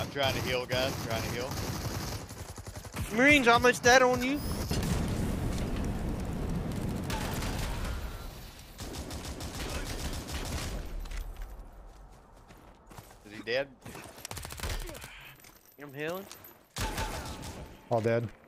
I'm trying to heal, guys. I'm trying to heal. Marines almost dead on you. Is he dead? I'm healing. All dead.